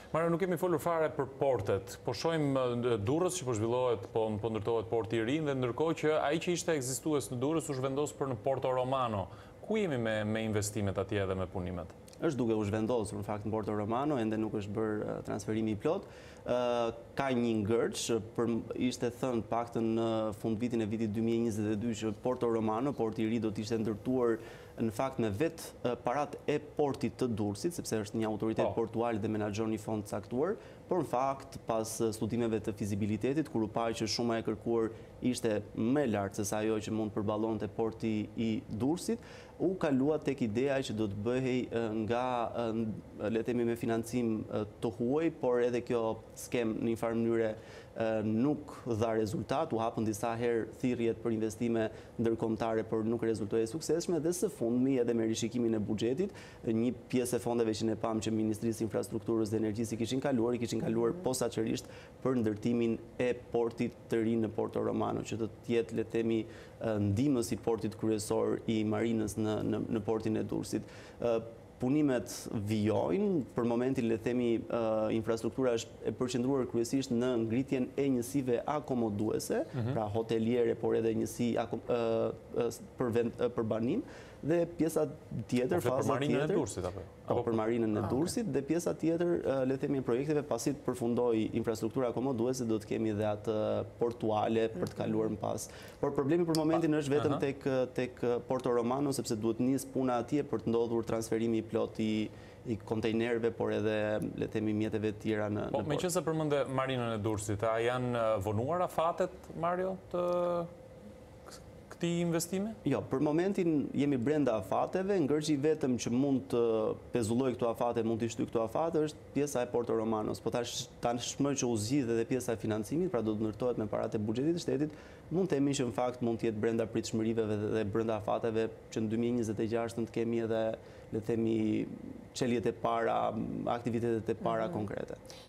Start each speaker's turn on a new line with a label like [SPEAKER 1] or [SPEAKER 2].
[SPEAKER 1] Mario, nuk kemi folur fare për portet, po shohim Durrës që po zhvillohet, po ndërtohet porti i ri, dhe ndërkohë që ai që ishte ekzistues në Durrës u zhvendos për në Porto Romano. Ku jemi me investimet atje dhe me punimet?
[SPEAKER 2] Është duke u zhvendosur në fakt në Porto Romano, ende nuk është bërë transferimi i plot. Ka një ngërç, ishte thënë paktën në fund vitin e vitit 2022 që Porto Romano, porti i ri, do të ishte ndërtuar në fakt me vetë parat e portit të Durrësit, sepse është një autoritet portual dhe menaxhon një fond caktuar, por në fakt pas studimeve të fizibilitetit, kur u pa që shuma e kërkuar ishte më lartë se sa ajo që mund përballonte porti i Durrësit, u kalua tek ideja që do të bëhej nga, le të themi, me financim të huaj, por edhe kjo skem në një farë mënyre nuk dha rezultat, u hapën disa herë thirrjet për investime ndërkombëtare, por nuk rezultoi suksesshme, dhe së fundmi edhe me rishikimin e buxhetit, një pjesë e fondeve që ne pam që Ministrisë Infrastrukturës dhe Energjisë i kishin kaluar posaçërisht për ndërtimin e portit të ri në Porto Romano, që të jetë, le të themi, ndihmës i portit kryesor i marinës në portin e Durrësit. Punimet vijojnë, për momentin, le të themi, infrastruktura është e përqendruar kryesisht në ngritjen e njësive akomoduese, pra hoteliere, por edhe njësi për banim, dhe pjesa tjetër, faza tjetër, për marinën e Durrësit, dhe pjesa tjetër, le të themi, projekteve pasi të përfundoj infrastruktura akomoduese, do të kemi dhe atë portuale për të kaluar më pas. Por problemi për momentin është vetëm tek Porto Romano, sepse duhet nis puna atje për të ndodhur transferimi i plot i kontejnerëve, por edhe, le të themi, mjeteve të tjera në port.
[SPEAKER 1] Meqense përmendë marinën e Durrësit, a janë vonuar afatet, Mario, të këtij investime? Jo,
[SPEAKER 2] për momentin jemi brenda afateve, ngërçi vetëm që mund të pezulloj këto afate, mund të shtyj këto afate, është pjesa e Porto Romanos. Po tashmë që u zgjidh edhe pjesa e financimit, pra do të ndërtohet me paratë e buxhetit të shtetit, mund të themi që në fakt mund të jetë brenda pritshmërive dhe brenda afateve që në 2026 të kemi edhe, le të themi, çeljet e para, aktivitetet e para konkrete.